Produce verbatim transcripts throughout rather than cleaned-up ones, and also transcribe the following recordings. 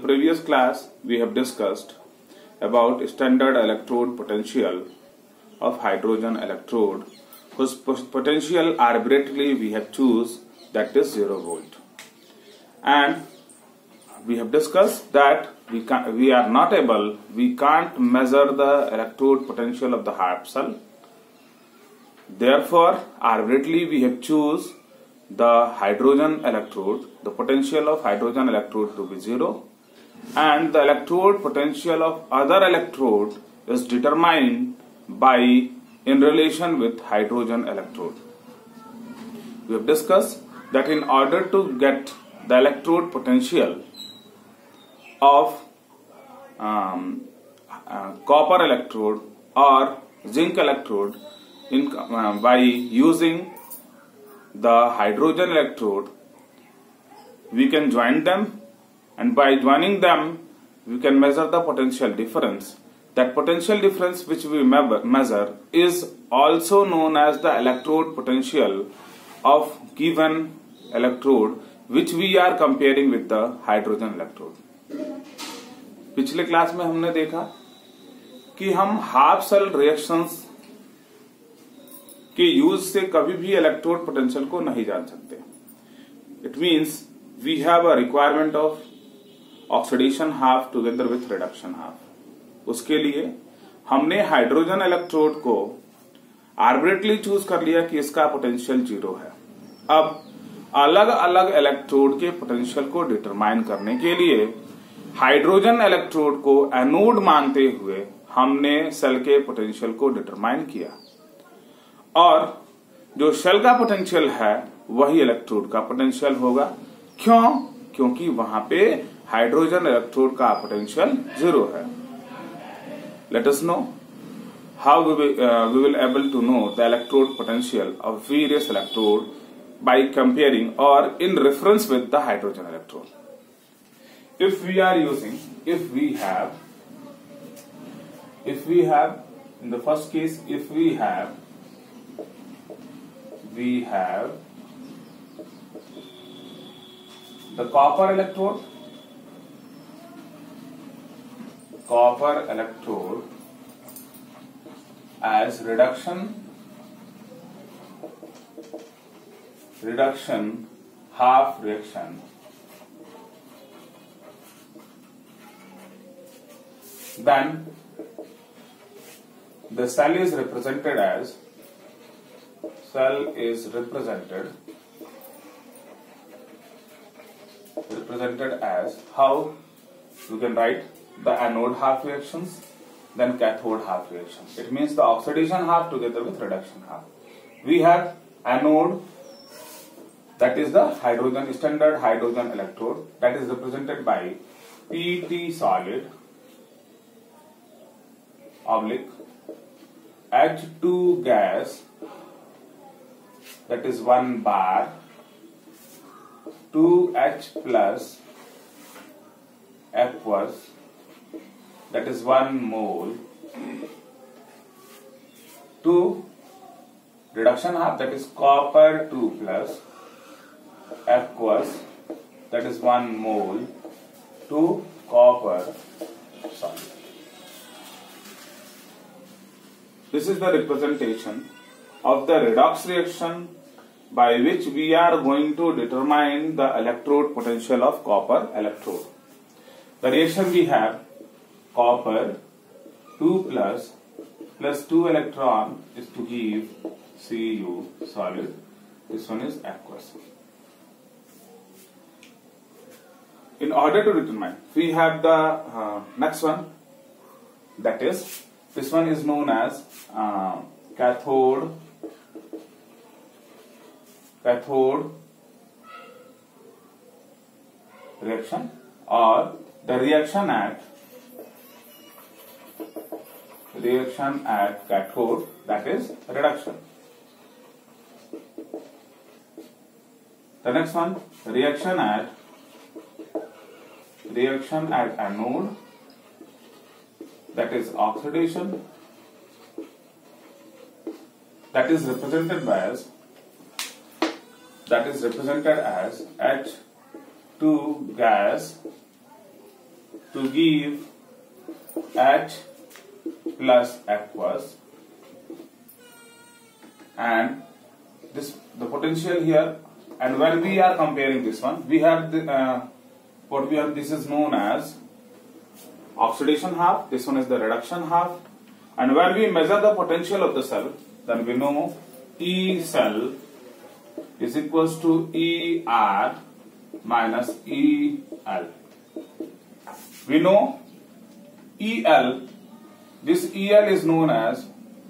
previous class we have discussed about standard electrode potential of hydrogen electrode whose potential arbitrarily we have choose, that is zero volt, and we have discussed that we can we are not able we can't measure the electrode potential of the half cell. Therefore arbitrarily we have choose the hydrogen electrode, the potential of hydrogen electrode to be zero, and the electrode potential of other electrode is determined by in relation with hydrogen electrode. We have discussed that in order to get the electrode potential of um, uh, copper electrode or zinc electrode in, uh, by using the hydrogen electrode, we can join them, and by joining them we can measure the potential difference. That potential difference which we measure is also known as the electrode potential of given electrode which we are comparing with the hydrogen electrode. पिछले class में हमने देखा कि हम half cell reactions के use से कभी भी इलेक्ट्रोड पोटेंशियल को नहीं जान सकते. It means we have a requirement of oxidation half together with reduction half. उसके लिए हमने हाइड्रोजन इलेक्ट्रोड को आर्बिट्रेटली चूज कर लिया कि इसका पोटेंशियल जीरो है. अब अलग अलग इलेक्ट्रोड के पोटेंशियल को डिटरमाइन करने के लिए हाइड्रोजन इलेक्ट्रोड को एनोड मानते हुए हमने सेल के पोटेंशियल को डिटरमाइन किया, और जो सेल का पोटेंशियल है वही इलेक्ट्रोड का पोटेंशियल होगा. क्यों? क्योंकि वहां पे हाइड्रोजन इलेक्ट्रोड का पोटेंशियल जीरो है. Let us know how we we will able to know the electrode potential of various electrode by comparing or in reference with the hydrogen electrode. If we are using, if we have, if we have, in the first case, if we have, we have the copper electrode, copper electrode as reduction, reduction half reaction. Then the cell is represented as cell is represented represented as how you can write the anode half reactions, then cathode half reaction. It means the oxidation half together with reduction half. We have anode, that is the hydrogen standard hydrogen electrode, that is represented by P T solid oblique H two gas, that is one bar, two H plus aqueous, that is one mole, two reduction half, that is copper two plus aqueous, that is one mole, two copper solid. This is the representation of the redox reaction by which we are going to determine the electrode potential of copper electrode. The reaction we have copper two plus plus two electron is to give C U solid. This one is aqueous. In order to determine, we have the uh, next one, that is, this one is known as uh, cathode cathode reaction, or the reaction at reaction at cathode, that is reduction. The next one, reaction at reaction at anode, that is oxidation, that is represented by as that is represented as H two gas to give H plus aqueous, and this the potential here. And when we are comparing this one, we have the, uh, what we have. This is known as oxidation half. This one is the reduction half. And when we measure the potential of the cell, then we know E cell is equals to E R minus E L. We know E L. This E L is known as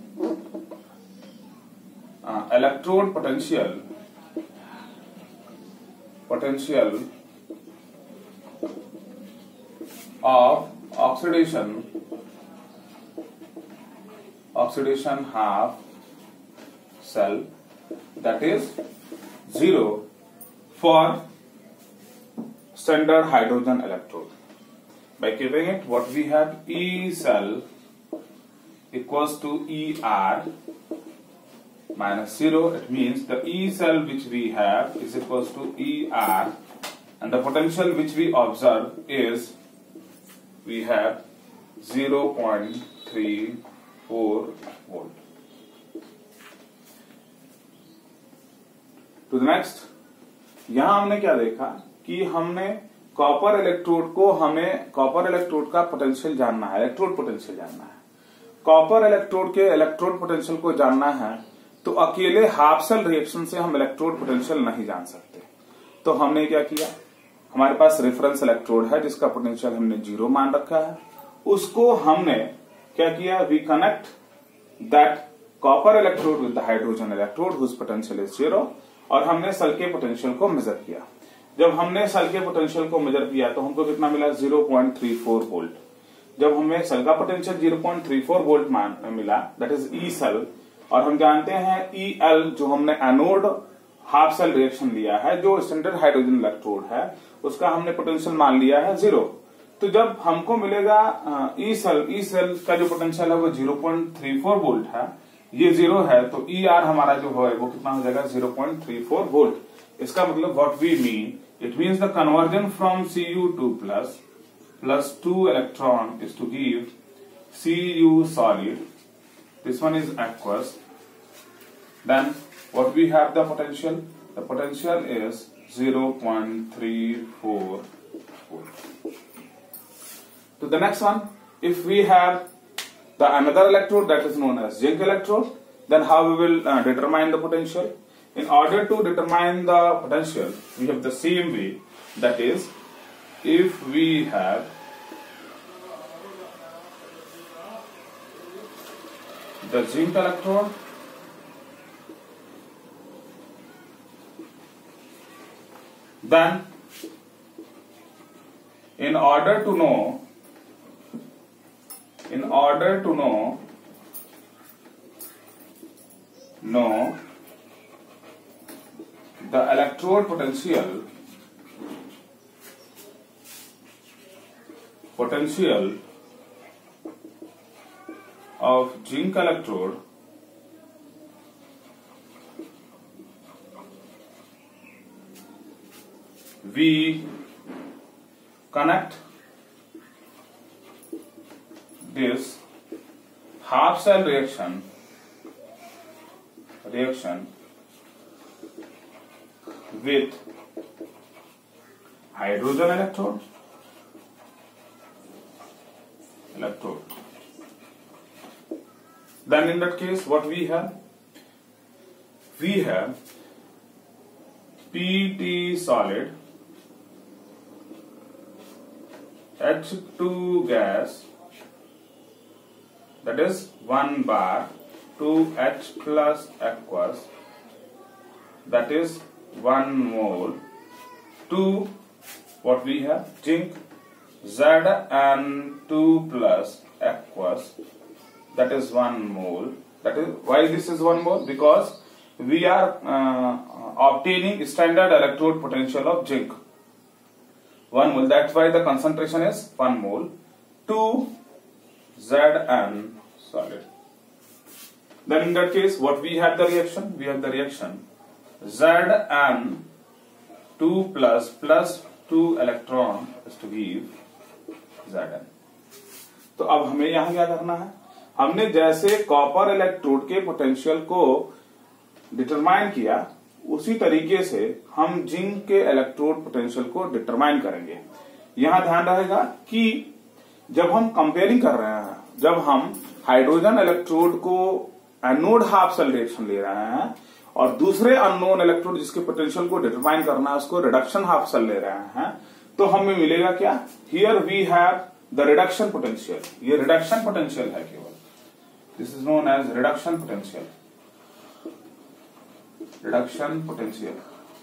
uh, electrode potential. Potential of oxidation oxidation half cell, that is zero for standard hydrogen electrode. By keeping it, what we have, E cell equals to E R minus zero. It means the E cell which we have is equals to E R, and the potential which we observe is, we have zero point three four volt. To the next, यहां हमने क्या देखा कि हमने copper electrode को, हमें copper electrode का potential जानना है, इलेक्ट्रोड पोटेंशियल जानना है। कॉपर इलेक्ट्रोड के इलेक्ट्रोड पोटेंशियल को जानना है तो अकेले हाफ सेल रिएक्शन से हम इलेक्ट्रोड पोटेंशियल नहीं जान सकते। तो हमने क्या किया, हमारे पास रेफरेंस इलेक्ट्रोड है जिसका पोटेंशियल हमने जीरो मान रखा है, उसको हमने क्या किया, we connect that copper electrode with the hydrogen electrode whose potential is zero, और हमने सेल के पोटेंशियल को मेजर किया। जब हमने सेल के पोटेंशियल को मेजर किया तो हमको कितना मिला, zero point three four volt. जब हमें सेल का potential zero point three four volt मान मिला, दैट इज ई सेल, और हम जानते हैं ई एल जो हमने एनोड हाफ सेल रिएक्शन लिया है, जो स्टैंडर्ड हाइड्रोजन इलेक्ट्रोड है, उसका हमने पोटेंशियल मान लिया है जीरो। तो जब हमको मिलेगा ई सेल, ई सेल का जो पोटेंशियल है वो zero point three four volt है, ये जीरो है, तो ई आर हमारा जो है वो कितना हो जाएगा, zero point three four volt. इसका मतलब what we mean, it means the conversion from C U two plus plus two electron is to give C U solid, this one is aqueous. Then what we have the potential, the potential is zero point three four volt. To the next one, if we have the another electrode that is known as zinc electrode, then how we will uh, determine the potential? In order to determine the potential, we have the same way, that is, if we have the zinc electrode, then in order to know, in order to know, know the electrode potential, potential of zinc electrode, we connect this half cell reaction reaction with hydrogen electrode electrode then in that case what we have, we have P T solid, H two gas, that is one bar, two H plus aqueous, that is one mole, two what we have, zinc, Z and two plus aqueous, that is one mole. That is why this is one mole, because we are uh, obtaining standard electrode potential of zinc, one mole. That's why the concentration is one mole. Two Z N solid. Then in that case, what we have the reaction? We have the reaction Z N two plus plus two electron is to give Zn। तो अब हमें यहां क्या करना है, हमने जैसे copper electrode के पोटेंशियल को डिटरमाइन किया उसी तरीके से हम जिंक के इलेक्ट्रोड पोटेंशियल को डिटरमाइन करेंगे। यहां ध्यान रहेगा कि जब हम कंपेयरिंग कर रहे हैं, जब हम हाइड्रोजन इलेक्ट्रोड को एनोड हाफ सेल रिएक्शन ले रहे हैं और दूसरे अननोन इलेक्ट्रोड जिसके पोटेंशियल को डिटरमाइन करना है उसको रिडक्शन हाफ सेल ले रहे हैं, तो हमें मिलेगा क्या, here we have the reduction potential. ये रिडक्शन पोटेंशियल है केवल, this is known as reduction potential, reduction potential.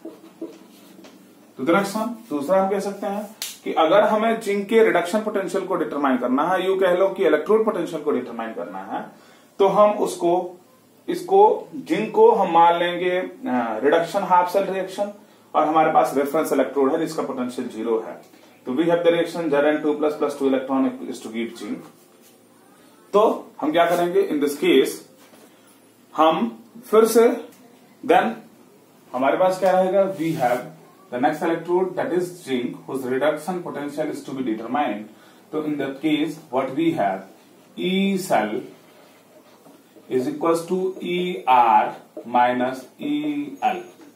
तो नेक्स्ट वन, दूसरा हम कह सकते हैं कि अगर हमें जिंक के रिडक्शन पोटेंशियल को डिटरमाइन करना है, यू कह लो कि इलेक्ट्रोड पोटेंशियल को डिटरमाइन करना है, तो हम उसको इसको जिंक को हम मान लेंगे रिडक्शन हाफ सेल रिएक्शन और हमारे पास रेफरेंस इलेक्ट्रोड है जिसका पोटेंशियल जीरो है। तो we have the reaction Z N two plus plus two electron is to give zinc. तो हम क्या करेंगे इन दिस केस, हम फिर से देन हमारे पास क्या रहेगा, we have the next electrode that is zinc whose reduction potential is to be determined. तो in that case what we have, E cell is equals to E R minus E L.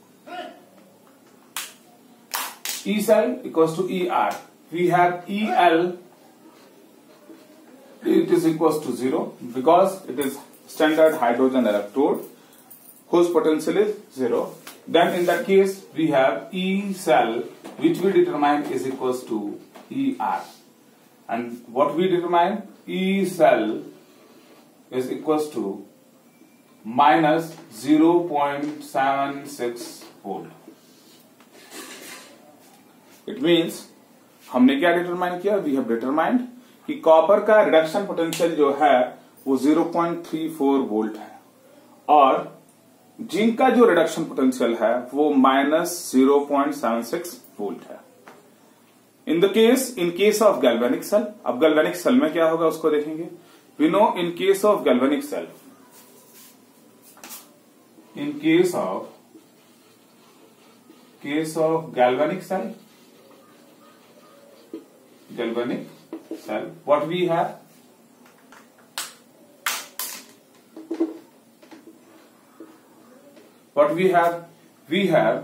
E cell equals to E R. We have E L, it is equals to zero because it is standard hydrogen electrode whose potential is zero. Then in that case we have E cell which we determine is equals to E R. And what we determine, E cell is equals to minus zero point seven six volt. It means हमने क्या determine किया, we have determined कि copper का reduction potential जो है वो zero point three four volt है और जिंक का जो रिडक्शन पोटेंशियल है वो minus zero point seven six volt है। In the case in case of galvanic cell, अब गैल्वेनिक सेल में क्या होगा उसको देखेंगे। We know in case of galvanic cell, in case of case of galvanic cell galvanic cell what we have, what we have we have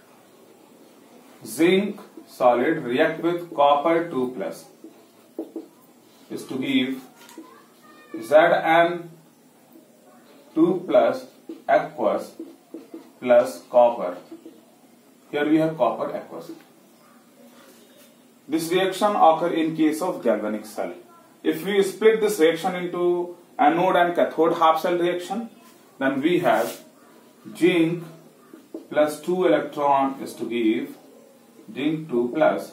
zinc solid react with copper two plus is to give Zn two plus aqueous plus copper. Here we have copper aqueous. This reaction occur in case of galvanic cell. If we split this reaction into anode and cathode half cell reaction, then we have zinc plus two electron is to give zinc two plus,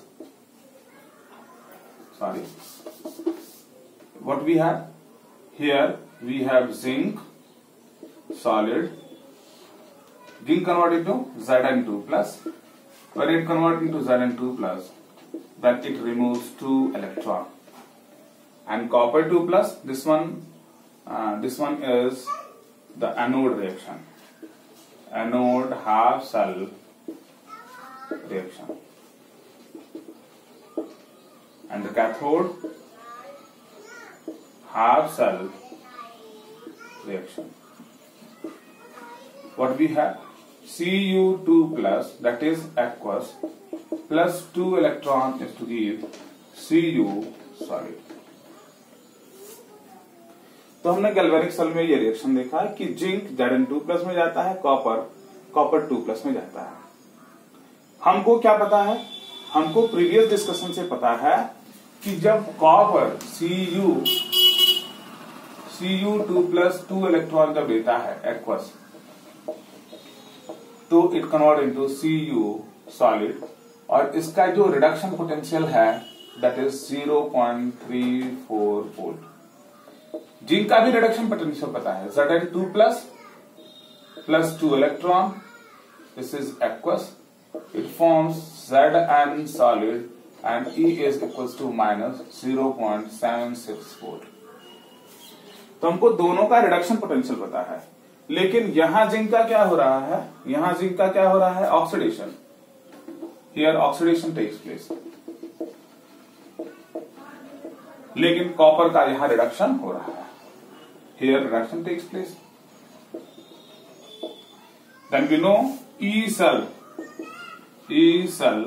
sorry, what we have here, we have zinc solid, zinc converted to Z N two plus. When it converts into Z N two plus, then it removes two electron. And copper two plus, this one, uh, this one is the anode reaction, anode half cell reaction, and the cathode half cell reaction. What we have, C U two plus, that is aqueous, plus two electron is to give C U solid. तो हमने galvanic cell में ये reaction देखा है कि zinc Z N two plus में जाता है, कॉपर कॉपर two प्लस में जाता है। हमको क्या पता है, हमको प्रीवियस डिस्कशन से पता है कि जब copper Cu C U two plus two electron जब देता है एक्वस, तो it convert into C U solid और इसका जो रिडक्शन पोटेंशियल है that is zero point three four volt. Zinc का भी रिडक्शन पोटेंशियल पता है, Z N two plus plus two electron, this is aqueous, it forms Z N solid and E is equals to minus zero point seven six volt. तो हमको दोनों का reduction potential पता है, लेकिन यहां जिंक का क्या हो रहा है, यहां जिंक का क्या हो रहा है, oxidation. Here oxidation takes place. लेकिन कॉपर का यहां रिडक्शन हो रहा है, here reduction takes place. Then we know E cell E cell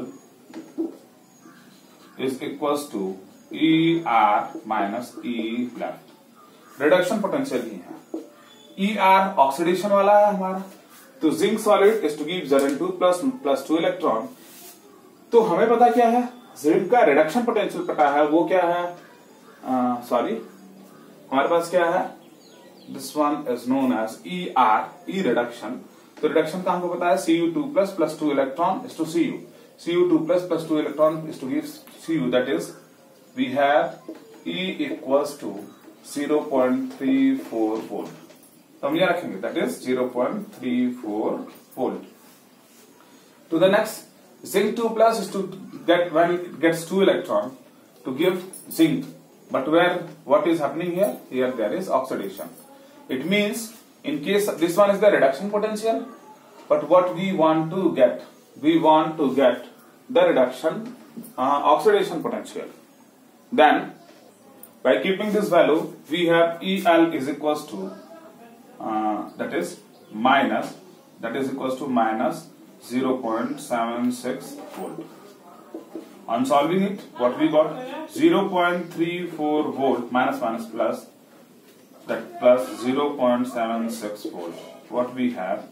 is equals to E R minus E left. Reduction potential ही है। ई आर ऑक्सीडेशन वाला है हमारा, तो zinc solid is to give Z two plus plus two electron. तो हमें पता क्या है, जिंक का रिडक्शन पोटेंशियल पता है, वो क्या है, सॉरी हमारे पास क्या है, this one is known as E R, E reduction. तो रिडक्शन का हमको पता है C U two plus plus two electron is to C U, C U two plus plus two electron is to give C U, that is we have E equals to zero point three four volt. तो हम ये रखेंगे, that is zero point three four volt. To the next, zinc two plus is to get when it gets two electron to give zinc, but where what is happening here? Here there is oxidation. It means in case this one is the reduction potential, but what we want to get, we want to get the reduction uh, oxidation potential. Then by keeping this value, we have E L is equals to uh, that is minus that is equals to minus zero point seven six volt. On solving it, what we got? Zero point three four volt minus minus plus, that plus zero point seven six volt. What we have?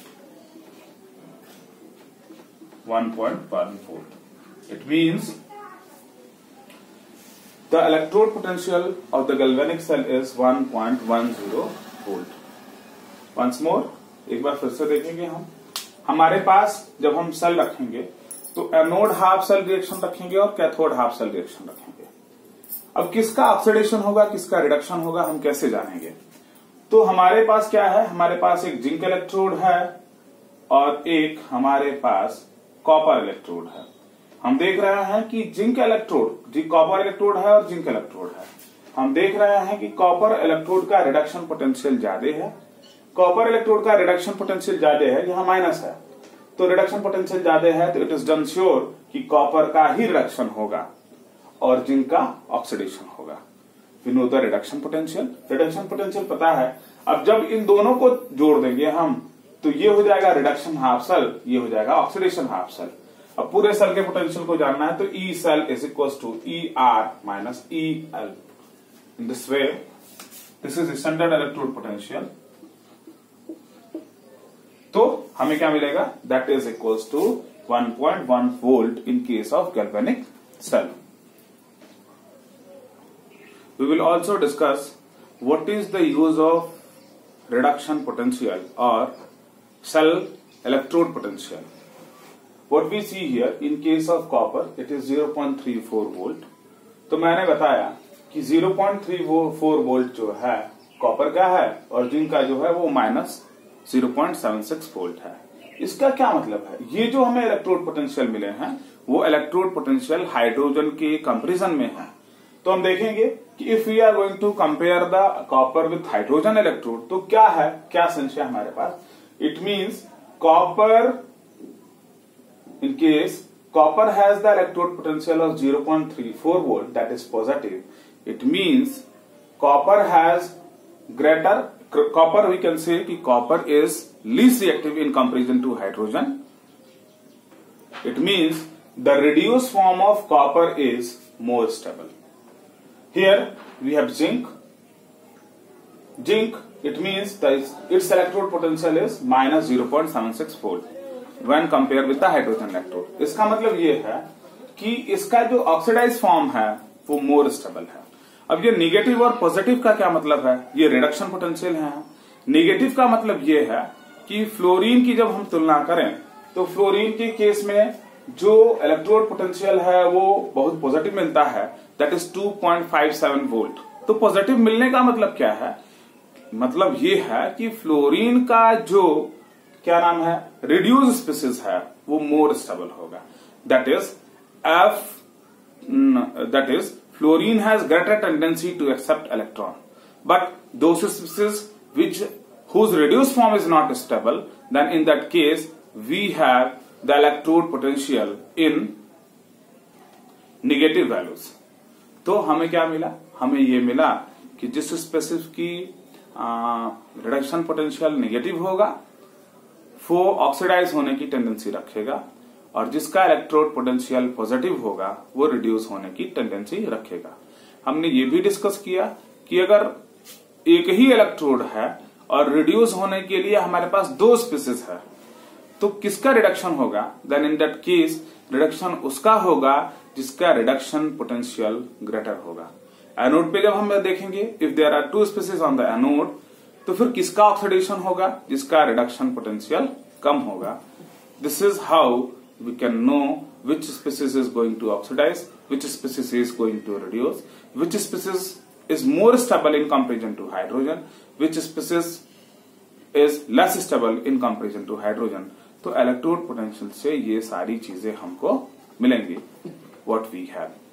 One point one volt. It means the electrode potential of the galvanic cell is one point one zero volt. Once more, एक बार फिर से देखेंगे हम। हमारे पास जब हम cell रखेंगे तो एनोड हाफ सेल रिएक्शन रखेंगे और कैथोड हाफ सेल रिएक्शन रखेंगे। अब किसका ऑक्सीडेशन होगा, किसका रिडक्शन होगा, हम कैसे जानेंगे? तो हमारे पास क्या है, हमारे पास एक जिंक इलेक्ट्रोड है और एक हमारे पास कॉपर इलेक्ट्रोड है। हम देख रहे हैं कि जिंक इलेक्ट्रोड जी कॉपर इलेक्ट्रोड है और जिंक इलेक्ट्रोड है। हम देख रहे हैं कि कॉपर इलेक्ट्रोड का रिडक्शन पोटेंशियल ज्यादा है, कॉपर इलेक्ट्रोड का रिडक्शन पोटेंशियल ज्यादा है, यहाँ माइनस है, तो रिडक्शन पोटेंशियल ज्यादा है, तो इट इज डन श्योर कि कॉपर का ही रिडक्शन होगा और जिंक का ऑक्सीडेशन होगा। We know the reduction potential, reduction potential पता है। अब जब इन दोनों को जोड़ देंगे हम, तो ये हो जाएगा रिडक्शन हाफ सेल, ये हो जाएगा ऑक्सीडेशन हाफ सेल। अब पूरे सेल के पोटेंशियल को जानना है, तो E cell is equal to E R minus E L. In this way this is standard electrode potential. तो हमें क्या मिलेगा, that is equals to one point one volt in case of galvanic cell. We will also discuss what is the use of reduction potential और cell electrode potential. What we see here in case of copper it is zero point three four volt. तो मैंने बताया कि zero point three four volt जो है copper का है और जिंक का जो है वो minus zero point seven six volt है। इसका क्या मतलब है, ये जो हमें इलेक्ट्रोड पोटेंशियल मिले हैं वो इलेक्ट्रोड पोटेंशियल हाइड्रोजन के कंपैरिजन में है। तो हम देखेंगे कि if we are going to compare the copper with hydrogen electrode, तो क्या है, क्या संशय हमारे पास। It means copper, in case copper has the electrode potential of zero point three four volt, that is positive. It means copper has greater, copper we can say कि copper is least reactive in comparison to hydrogen. It means the reduced form of copper is more stable. Here we have zinc. Zinc, it means that its electrode potential is minus zero point seven six volt. When compared with the hydrogen electrode. इसका मतलब ये है कि इसका जो oxidise form है वो more stable है। अब ये निगेटिव और पॉजिटिव का क्या मतलब है, ये रिडक्शन पोटेंशियल है। निगेटिव का मतलब ये है कि फ्लोरीन की जब हम तुलना करें तो फ्लोरीन के केस में जो इलेक्ट्रोड पोटेंशियल है वो बहुत पॉजिटिव मिलता है, that is two point five seven volt. तो पॉजिटिव मिलने का मतलब क्या है, मतलब ये है कि फ्लोरीन का जो क्या नाम है रिड्यूस स्पीसीज है वो मोर स्टेबल होगा। That is F, that is fluorine has greater tendency to accept electron, but those species which whose reduced form is not stable, then in that case we have the electrode potential in negative values. तो हमें क्या मिला, हमें ये मिला कि जिस spaces की रिडक्शन पोटेंशियल नेगेटिव होगा वो ऑक्सीडाइज होने की टेंडेंसी रखेगा, और जिसका इलेक्ट्रोड पोटेंशियल पॉजिटिव होगा वो रिड्यूस होने की टेंडेंसी रखेगा। हमने ये भी डिस्कस किया कि अगर एक ही इलेक्ट्रोड है और रिड्यूस होने के लिए हमारे पास दो स्पीसीज है, तो किसका रिडक्शन होगा, then in that case reduction उसका होगा जिसका रिडक्शन पोटेंशियल ग्रेटर होगा। एनोड पे जब हम देखेंगे if there are two species on the anode, तो फिर किसका ऑक्सीडेशन होगा, जिसका रिडक्शन पोटेंशियल कम होगा। This is how we can know which species is going to oxidize, which species is going to reduce, which species is more stable in comparison to hydrogen, which species is less stable in comparison to hydrogen। तो electrode potential से ये सारी चीजें हमको मिलेंगी what we have।